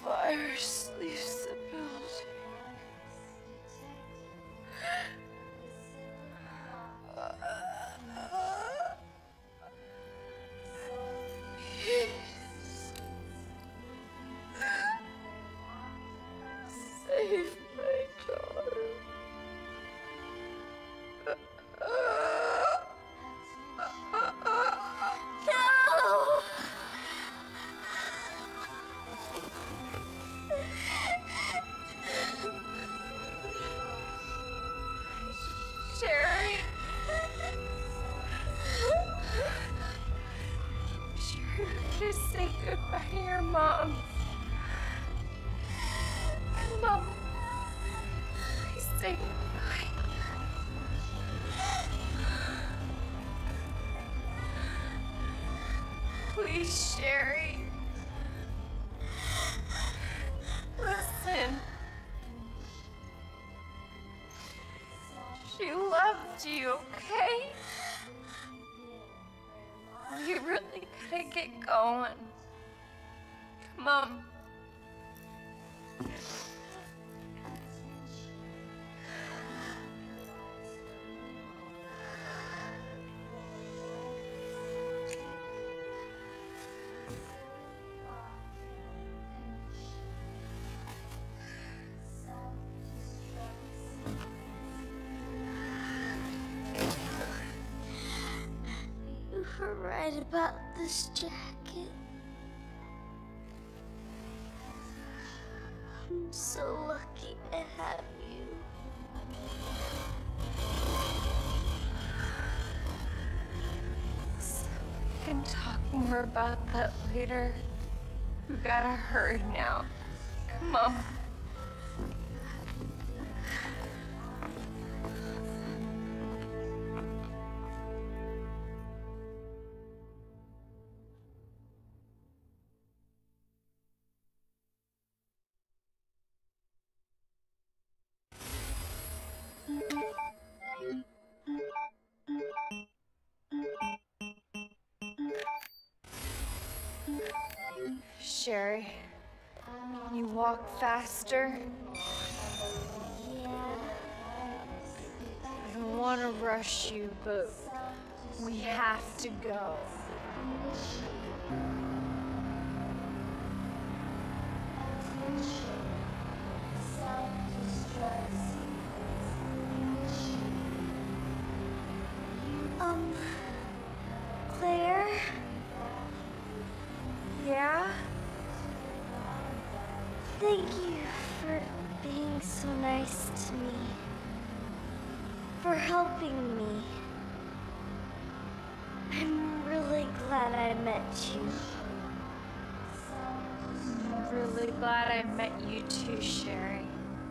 virus leaves the building. Save my daughter. No! Sherry. Sherry, please say goodbye to your mom. Mom, please say goodbye. Please, Sherry. Listen. She loved you, okay? You really gotta get going. Come on. You were right about this jacket. I'm so lucky to have you. We can talk more about that later. We gotta hurry now. Come on. Sherry, can you walk faster? Yeah. I don't want to rush you, but we have to go. Claire? Yeah? Thank you for being so nice to me. For helping me. I'm really glad I met you. I'm really glad I met you too, Sherry.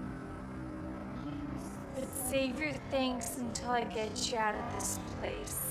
But save your thanks until I get you out of this place.